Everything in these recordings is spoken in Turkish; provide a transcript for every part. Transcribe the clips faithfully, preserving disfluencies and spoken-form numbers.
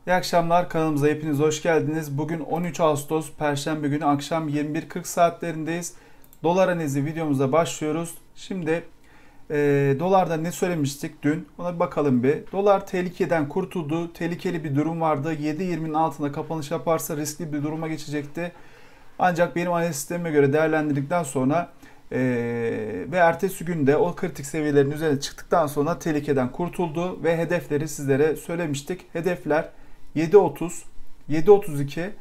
İyi akşamlar, kanalımıza hepiniz hoş geldiniz. Bugün on üç Ağustos Perşembe günü akşam yirmi bir kırk saatlerindeyiz. Dolar analizi videomuza başlıyoruz. Şimdi e, dolarda ne söylemiştik dün, ona bir bakalım bir. Dolar tehlikeden kurtuldu. Tehlikeli bir durum vardı. yedi yirminin altında kapanış yaparsa riskli bir duruma geçecekti. Ancak benim analiz sistemime göre değerlendirdikten sonra e, ve ertesi günde o kritik seviyelerin üzerine çıktıktan sonra tehlikeden kurtuldu ve hedefleri sizlere söylemiştik. Hedefler yedi otuz, yedi otuz iki,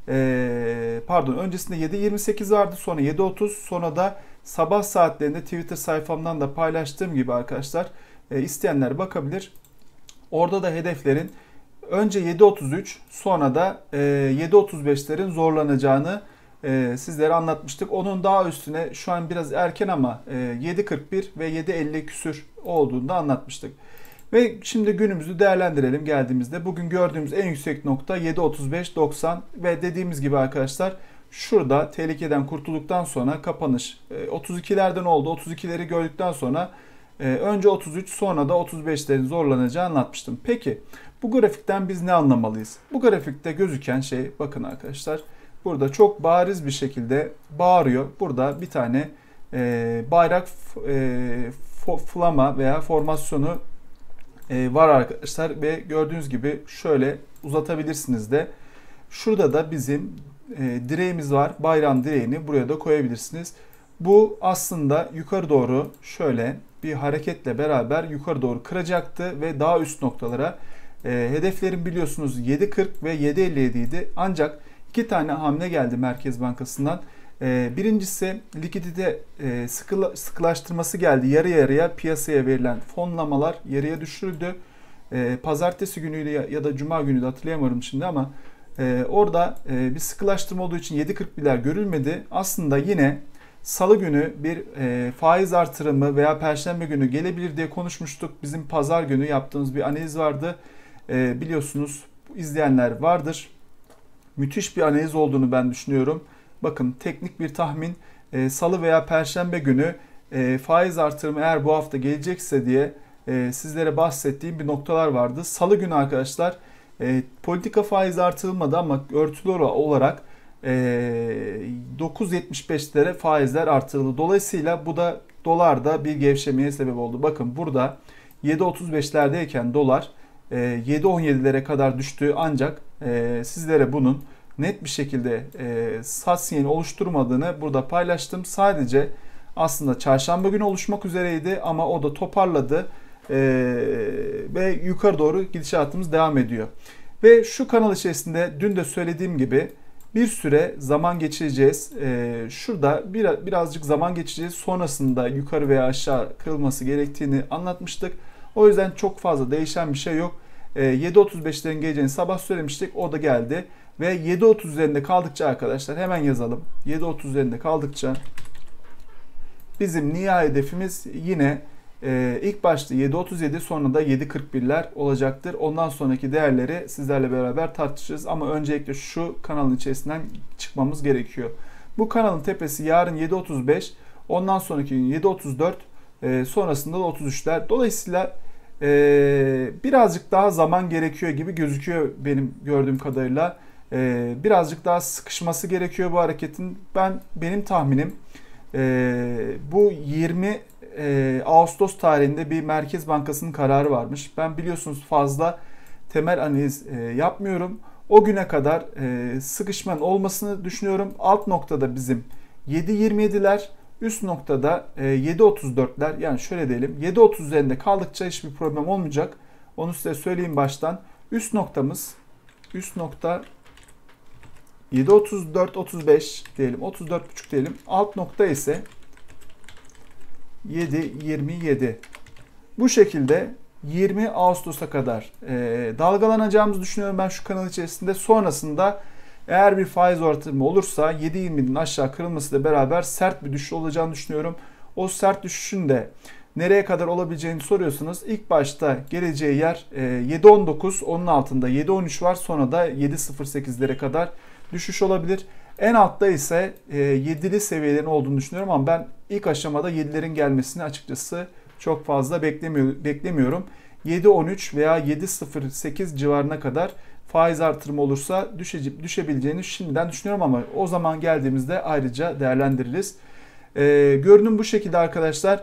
e, pardon öncesinde yedi yirmi sekiz vardı, sonra yedi otuz, sonra da sabah saatlerinde Twitter sayfamdan da paylaştığım gibi arkadaşlar e, isteyenler bakabilir. Orada da hedeflerin önce yedi otuz üç, sonra da e, yedi otuz beşlerin zorlanacağını e, sizlere anlatmıştık. Onun daha üstüne şu an biraz erken ama e, yedi kırk bir ve yedi elli küsür olduğunu da anlatmıştık. Ve şimdi günümüzü değerlendirelim geldiğimizde. Bugün gördüğümüz en yüksek nokta yedi otuz beş doksan ve dediğimiz gibi arkadaşlar şurada tehlikeden kurtulduktan sonra kapanış otuz ikilerden oldu. otuz ikileri gördükten sonra önce otuz üç, sonra da otuz beşlerin zorlanacağı anlatmıştım. Peki bu grafikten biz ne anlamalıyız? Bu grafikte gözüken şey, bakın arkadaşlar, burada çok bariz bir şekilde bağırıyor. Burada bir tane bayrak flama veya formasyonu var arkadaşlar ve gördüğünüz gibi şöyle uzatabilirsiniz de. Şurada da bizim e, direğimiz var. Bayrağın direğini buraya da koyabilirsiniz. Bu aslında yukarı doğru şöyle bir hareketle beraber yukarı doğru kıracaktı ve daha üst noktalara e, hedeflerim biliyorsunuz yedi kırk ve yedi elli yedi idi. Ancak iki tane hamle geldi Merkez Bankası'ndan. Birincisi likidite sıkılaştırması geldi. Yarı yarıya piyasaya verilen fonlamalar yarıya düşürüldü. Pazartesi günüydü ya da cuma günüydü, hatırlayamıyorum şimdi ama orada bir sıkılaştırma olduğu için yedi kırk birler görülmedi. Aslında yine salı günü bir faiz artırımı veya perşembe günü gelebilir diye konuşmuştuk. Bizim pazar günü yaptığımız bir analiz vardı. Biliyorsunuz, izleyenler vardır. Müthiş bir analiz olduğunu ben düşünüyorum. Bakın, teknik bir tahmin, e, salı veya perşembe günü e, faiz artırımı eğer bu hafta gelecekse diye e, sizlere bahsettiğim bir noktalar vardı. Salı günü arkadaşlar e, politika faizi artırılmadı ama örtülü olarak e, dokuz yetmiş beşlere faizler artırıldı. Dolayısıyla bu da dolarda bir gevşemeye sebep oldu. Bakın burada yedi otuz beşlerdeyken dolar e, yedi on yedilere kadar düştü, ancak e, sizlere bunun net bir şekilde e, sat sinyali oluşturmadığını burada paylaştım. Sadece aslında çarşamba günü oluşmak üzereydi ama o da toparladı e, ve yukarı doğru gidişatımız devam ediyor. Ve şu kanal içerisinde dün de söylediğim gibi bir süre zaman geçireceğiz. E, şurada bir, birazcık zaman geçireceğiz. Sonrasında yukarı veya aşağı kırılması gerektiğini anlatmıştık. O yüzden çok fazla değişen bir şey yok. E, yedi otuz beşlerin geleceğini sabah söylemiştik. O da geldi. Ve yedi otuz üzerinde kaldıkça arkadaşlar, hemen yazalım. yedi otuz üzerinde kaldıkça bizim nihai hedefimiz yine e, ilk başta yedi otuz yedi, sonra da yedi kırk birler olacaktır. Ondan sonraki değerleri sizlerle beraber tartışırız. Ama öncelikle şu kanalın içerisinden çıkmamız gerekiyor. Bu kanalın tepesi yarın yedi otuz beş, ondan sonraki gün yedi otuz dört, e, sonrasında da otuz üçler. Dolayısıyla e, birazcık daha zaman gerekiyor gibi gözüküyor benim gördüğüm kadarıyla. Ee, birazcık daha sıkışması gerekiyor bu hareketin. Ben benim tahminim e, bu yirmi e, Ağustos tarihinde bir Merkez Bankası'nın kararı varmış. Ben biliyorsunuz fazla temel analiz e, yapmıyorum. O güne kadar e, sıkışmanın olmasını düşünüyorum. Alt noktada bizim yedi yirmi yediler, üst noktada e, yedi otuz dörtler. Yani şöyle diyelim, yedi otuz üzerinde kaldıkça hiçbir problem olmayacak. Onu size söyleyeyim baştan. Üst noktamız üst nokta yedi otuz dört otuz beş diyelim, otuz dört buçuk diyelim. Alt nokta ise yedi yirmi yedi. Bu şekilde yirmi Ağustos'a kadar e, dalgalanacağımızı düşünüyorum ben şu kanal içerisinde. Sonrasında eğer bir faiz artırımı olursa yedi yirminin aşağı kırılmasıyla beraber sert bir düşüş olacağını düşünüyorum. O sert düşüşün de nereye kadar olabileceğini soruyorsunuz. İlk başta geleceği yer e, yedi on dokuz, onun altında yedi on üç var, sonra da yedi sıfır sekizlere kadar düşüş olabilir. En altta ise e, yedili seviyelerin olduğunu düşünüyorum ama ben ilk aşamada yedilerin gelmesini açıkçası çok fazla beklemiyor, beklemiyorum. yedi on üç veya yedi sıfır sekiz civarına kadar faiz artırımı olursa düşe, düşebileceğini şimdiden düşünüyorum ama o zaman geldiğimizde ayrıca değerlendiririz. Ee, görünüm bu şekilde arkadaşlar.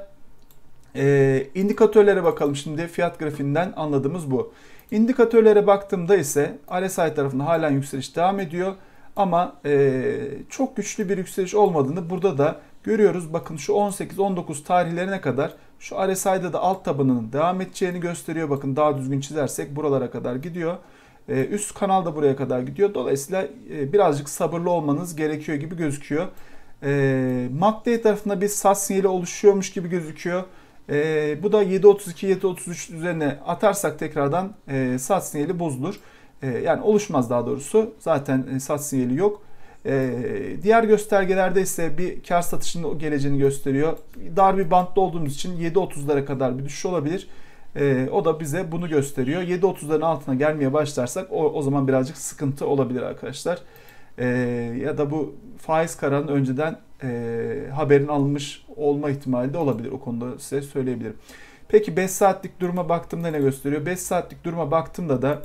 Ee, indikatörlere bakalım şimdi, fiyat grafiğinden anladığımız bu. İndikatörlere baktığımda ise R S I tarafında halen yükseliş devam ediyor. Ama e, çok güçlü bir yükseliş olmadığını burada da görüyoruz. Bakın şu on sekiz on dokuz tarihlerine kadar şu R S I'da da alt tabanının devam edeceğini gösteriyor. Bakın daha düzgün çizersek buralara kadar gidiyor. E, üst kanal da buraya kadar gidiyor. Dolayısıyla e, birazcık sabırlı olmanız gerekiyor gibi gözüküyor. E, M A C D tarafında bir sat sinyali oluşuyormuş gibi gözüküyor. E, bu da yedi otuz iki yedi otuz üç üzerine atarsak tekrardan e, sat sinyali bozulur. E, yani oluşmaz daha doğrusu. Zaten e, sat sinyali yok. E, diğer göstergelerde ise bir kar satışının geleceğini gösteriyor. Dar bir bantta olduğumuz için yedi otuzlara kadar bir düşüş olabilir. E, o da bize bunu gösteriyor. yedi otuzların altına gelmeye başlarsak o, o zaman birazcık sıkıntı olabilir arkadaşlar. E, ya da bu faiz kararının önceden e, haberin alınmış olma ihtimali de olabilir. O konuda size söyleyebilirim. Peki beş saatlik duruma baktığımda ne gösteriyor? beş saatlik duruma baktığımda da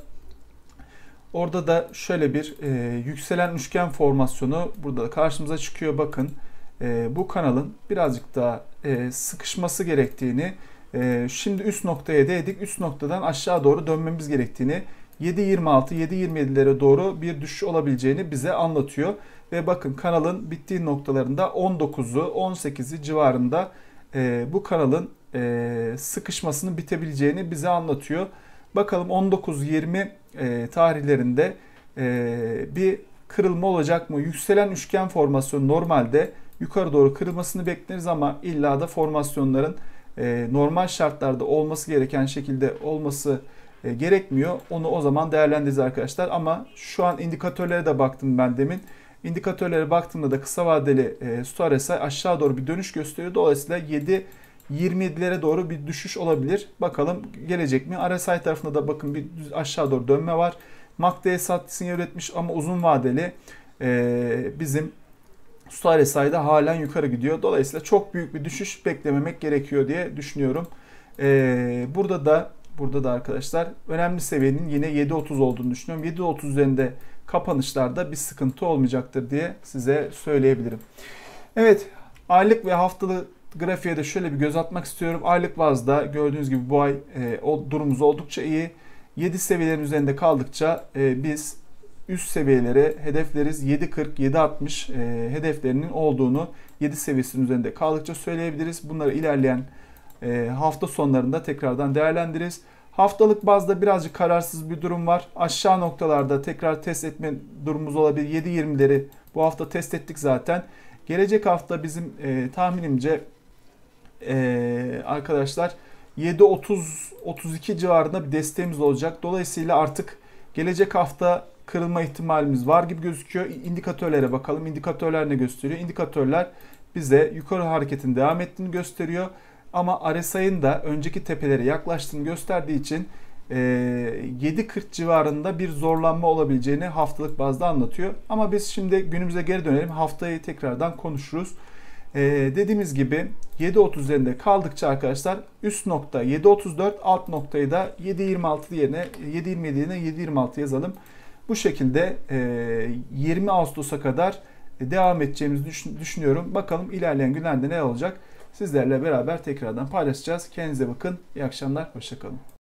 orada da şöyle bir e, yükselen üçgen formasyonu burada karşımıza çıkıyor. Bakın e, bu kanalın birazcık daha e, sıkışması gerektiğini, e, şimdi üst noktaya değdik, üst noktadan aşağı doğru dönmemiz gerektiğini, yedi yirmi altı yedi yirmi yedilere doğru bir düşüş olabileceğini bize anlatıyor. Ve bakın kanalın bittiği noktalarında on dokuzu on sekizi civarında e, bu kanalın e, sıkışmasının bitebileceğini bize anlatıyor. Bakalım on dokuz yirmi e, tarihlerinde e, bir kırılma olacak mı? Yükselen üçgen formasyonu normalde yukarı doğru kırılmasını bekleriz ama illa da formasyonların e, normal şartlarda olması gereken şekilde olması e, gerekmiyor. Onu o zaman değerlendiririz arkadaşlar. Ama şu an indikatörlere de baktım ben demin. İndikatörlere baktığımda da kısa vadeli e, S T O R S I aşağı doğru bir dönüş gösteriyor. Dolayısıyla yedi yirmi yedilere doğru bir düşüş olabilir. Bakalım gelecek mi? R S I tarafında da bakın bir aşağı doğru dönme var. M A C D sat sinyal üretmiş ama uzun vadeli e, bizim S T O R S I'da halen yukarı gidiyor. Dolayısıyla çok büyük bir düşüş beklememek gerekiyor diye düşünüyorum. E, burada da burada da arkadaşlar önemli seviyenin yine yedi otuz olduğunu düşünüyorum. yedi otuz üzerinde kapanışlarda bir sıkıntı olmayacaktır diye size söyleyebilirim. Evet, aylık ve haftalık grafiğe de şöyle bir göz atmak istiyorum. Aylık bazda gördüğünüz gibi bu ay e, o durumumuz oldukça iyi. yedi seviyelerin üzerinde kaldıkça e, biz üst seviyelere hedefleriz. yedi kırk yedi altmış e, hedeflerinin olduğunu yedi seviyesinin üzerinde kaldıkça söyleyebiliriz. Bunları ilerleyen e, hafta sonlarında tekrardan değerlendiririz. Haftalık bazda birazcık kararsız bir durum var. Aşağı noktalarda tekrar test etme durumumuz olabilir. yedi yirmileri bu hafta test ettik zaten. Gelecek hafta bizim e, tahminimce e, arkadaşlar yedi otuz otuz iki civarında bir desteğimiz olacak. Dolayısıyla artık gelecek hafta kırılma ihtimalimiz var gibi gözüküyor. İndikatörlere bakalım. İndikatörler ne gösteriyor? İndikatörler bize yukarı hareketin devam ettiğini gösteriyor. Ama R S I'nin da önceki tepelere yaklaştığını gösterdiği için yedi kırk civarında bir zorlanma olabileceğini haftalık bazda anlatıyor. Ama biz şimdi günümüze geri dönelim. Haftayı tekrardan konuşuruz. Ee, dediğimiz gibi yedi otuz üzerinde kaldıkça arkadaşlar üst nokta yedi otuz dört, alt noktayı da yedi yirmi altı yerine yedi yirmi yedi yerine yedi yirmi altı yazalım. Bu şekilde e, yirmi Ağustos'a kadar devam edeceğimizi düşün, düşünüyorum. Bakalım ilerleyen günlerde ne olacak? Sizlerle beraber tekrardan paylaşacağız. Kendinize bakın. İyi akşamlar. Hoşça kalın.